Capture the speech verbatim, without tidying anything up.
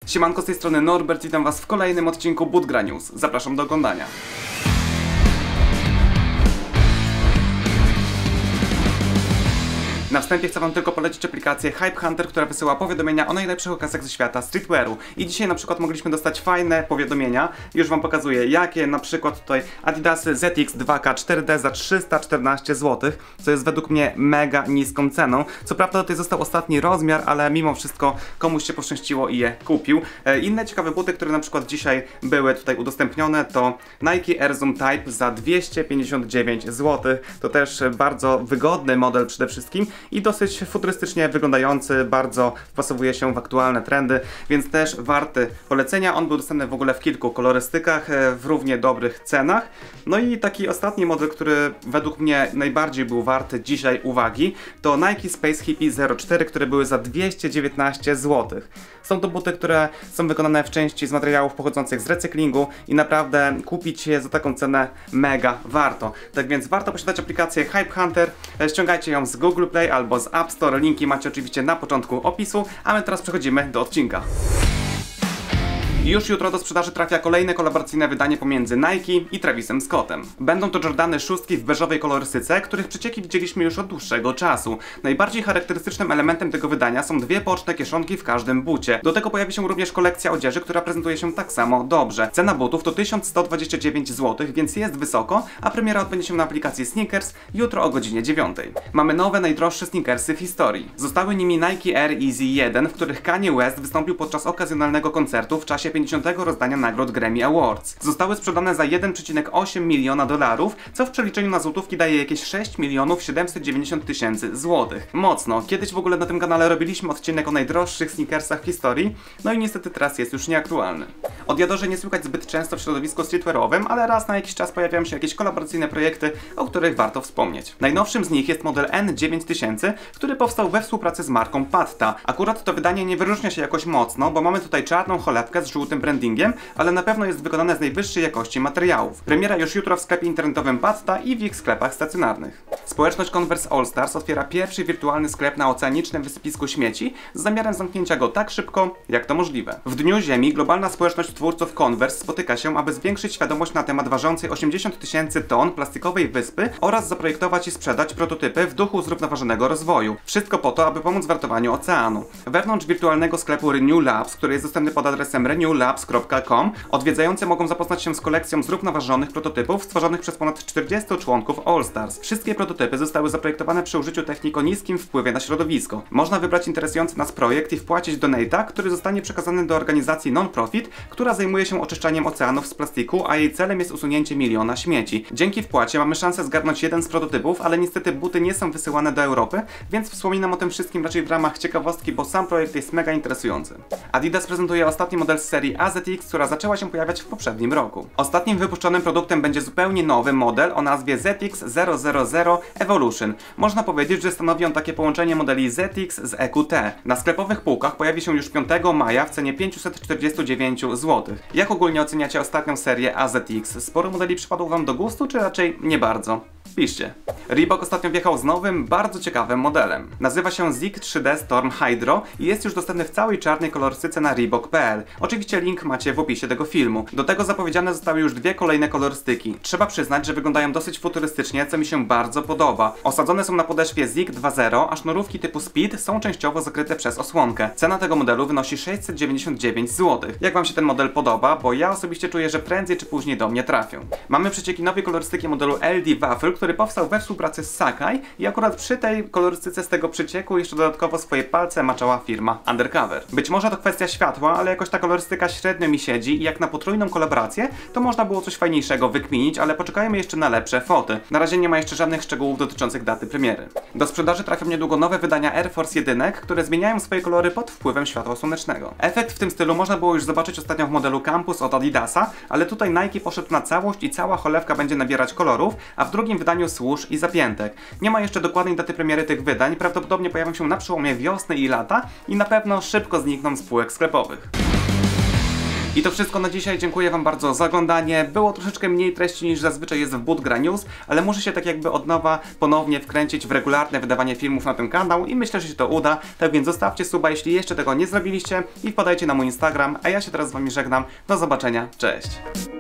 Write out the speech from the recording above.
Siemanko, z tej strony Norbert, witam was w kolejnym odcinku Budgra News. Zapraszam do oglądania. Na wstępie chcę wam tylko polecić aplikację Hype Hunter, która wysyła powiadomienia o najlepszych okazjach ze świata streetwearu. I dzisiaj na przykład mogliśmy dostać fajne powiadomienia. Już wam pokazuję jakie, na przykład tutaj Adidasy Z X dwa K cztery D za trzysta czternaście złotych, co jest według mnie mega niską ceną. Co prawda tutaj został ostatni rozmiar, ale mimo wszystko komuś się poszczęściło i je kupił. E, inne ciekawe buty, które na przykład dzisiaj były tutaj udostępnione, to Nike Air Zoom Type za dwieście pięćdziesiąt dziewięć złotych. To też bardzo wygodny model przede wszystkim i dosyć futurystycznie wyglądający, bardzo wpasowuje się w aktualne trendy, więc też warty polecenia. On był dostępny w ogóle w kilku kolorystykach, w równie dobrych cenach. No i taki ostatni model, który według mnie najbardziej był warty dzisiaj uwagi, to Nike Space Hippie zero cztery, które były za dwieście dziewiętnaście złotych. Są to buty, które są wykonane w części z materiałów pochodzących z recyklingu i naprawdę kupić je za taką cenę mega warto. Tak więc warto posiadać aplikację Hype Hunter, ściągajcie ją z Google Play albo z App Store, linki macie oczywiście na początku opisu, a my teraz przechodzimy do odcinka. Już jutro do sprzedaży trafia kolejne kolaboracyjne wydanie pomiędzy Nike i Travisem Scottem. Będą to Jordany szóstki w beżowej kolorystyce, których przecieki widzieliśmy już od dłuższego czasu. Najbardziej charakterystycznym elementem tego wydania są dwie boczne kieszonki w każdym bucie. Do tego pojawi się również kolekcja odzieży, która prezentuje się tak samo dobrze. Cena butów to tysiąc sto dwadzieścia dziewięć złotych, więc jest wysoko, a premiera odbędzie się na aplikacji Sneakers jutro o godzinie dziewiątej. Mamy nowe, najdroższe sneakersy w historii. Zostały nimi Nike Air Easy jeden, w których Kanye West wystąpił podczas okazjonalnego koncertu w czasie pięćdziesiątego rozdania nagród Grammy Awards. Zostały sprzedane za jeden przecinek osiem miliona dolarów, co w przeliczeniu na złotówki daje jakieś sześć milionów siedemset dziewięćdziesiąt tysięcy złotych. Mocno. Kiedyś w ogóle na tym kanale robiliśmy odcinek o najdroższych sneakersach w historii, no i niestety teraz jest już nieaktualny. O Diadorze nie słychać zbyt często w środowisku streetwearowym, ale raz na jakiś czas pojawiają się jakieś kolaboracyjne projekty, o których warto wspomnieć. Najnowszym z nich jest model N dziewięć tysięcy, który powstał we współpracy z marką Patta. Akurat to wydanie nie wyróżnia się jakoś mocno, bo mamy tutaj czarną cholewkę z żółtym brandingiem, ale na pewno jest wykonane z najwyższej jakości materiałów. Premiera już jutro w sklepie internetowym Patta i w ich sklepach stacjonarnych. Społeczność Converse All Stars otwiera pierwszy wirtualny sklep na oceanicznym wysypisku śmieci z zamiarem zamknięcia go tak szybko, jak to możliwe. W Dniu Ziemi globalna społeczność twórców Converse spotyka się, aby zwiększyć świadomość na temat ważącej osiemdziesiąt tysięcy ton plastikowej wyspy oraz zaprojektować i sprzedać prototypy w duchu zrównoważonego rozwoju. Wszystko po to, aby pomóc w ratowaniu oceanu. Wewnątrz wirtualnego sklepu Renew Labs, który jest dostępny pod adresem renew labs kropka com, odwiedzający mogą zapoznać się z kolekcją zrównoważonych prototypów stworzonych przez ponad czterdziestu członków All Stars. Wszystkie prototypy zostały zaprojektowane przy użyciu technik o niskim wpływie na środowisko. Można wybrać interesujący nas projekt i wpłacić donate'a, który zostanie przekazany do organizacji non-profit, która zajmuje się oczyszczaniem oceanów z plastiku, a jej celem jest usunięcie miliona śmieci. Dzięki wpłacie mamy szansę zgarnąć jeden z prototypów, ale niestety buty nie są wysyłane do Europy, więc wspominam o tym wszystkim raczej w ramach ciekawostki, bo sam projekt jest mega interesujący. Adidas prezentuje ostatni model z serii A Z X, która zaczęła się pojawiać w poprzednim roku. Ostatnim wypuszczonym produktem będzie zupełnie nowy model o nazwie Z X zero zero zero Evolution. Można powiedzieć, że stanowi on takie połączenie modeli Z X z E Q T. Na sklepowych półkach pojawi się już piątego maja w cenie pięćset czterdzieści dziewięć złotych. Jak ogólnie oceniacie ostatnią serię A Z X? Sporo modeli przypadło wam do gustu, czy raczej nie bardzo? Piszcie. Reebok ostatnio wjechał z nowym, bardzo ciekawym modelem. Nazywa się Zik trzy D Storm Hydro i jest już dostępny w całej czarnej kolorystyce na reebok kropka p l. Oczywiście link macie w opisie tego filmu. Do tego zapowiedziane zostały już dwie kolejne kolorystyki. Trzeba przyznać, że wyglądają dosyć futurystycznie, co mi się bardzo podoba. Osadzone są na podeszwie Zik dwa zero, a sznurówki typu Speed są częściowo zakryte przez osłonkę. Cena tego modelu wynosi sześćset dziewięćdziesiąt dziewięć złotych. Jak wam się ten model podoba? Bo ja osobiście czuję, że prędzej czy później do mnie trafią. Mamy przecieki nowej kolorystyki modelu L D Waffle, który powstał we współpracy z Sakai i akurat przy tej kolorystyce z tego przecieku jeszcze dodatkowo swoje palce maczała firma Undercover. Być może to kwestia światła, ale jakoś ta kolorystyka średnio mi siedzi i jak na potrójną kolaborację, to można było coś fajniejszego wykminić, ale poczekajmy jeszcze na lepsze foty. Na razie nie ma jeszcze żadnych szczegółów dotyczących daty premiery. Do sprzedaży trafią niedługo nowe wydania Air Force jeden, które zmieniają swoje kolory pod wpływem światła słonecznego. Efekt w tym stylu można było już zobaczyć ostatnio w modelu Campus od Adidasa, ale tutaj Nike poszedł na całość i cała cholewka będzie nabierać kolorów, a w drugim wydaniu służ i zapiętek. Nie ma jeszcze dokładnej daty premiery tych wydań, prawdopodobnie pojawią się na przełomie wiosny i lata i na pewno szybko znikną z półek sklepowych. I to wszystko na dzisiaj, dziękuję wam bardzo za oglądanie. Było troszeczkę mniej treści niż zazwyczaj jest w Budgra News, ale muszę się tak jakby od nowa ponownie wkręcić w regularne wydawanie filmów na ten kanał i myślę, że się to uda. Tak więc zostawcie suba, jeśli jeszcze tego nie zrobiliście i wpadajcie na mój Instagram, a ja się teraz z wami żegnam. Do zobaczenia, cześć!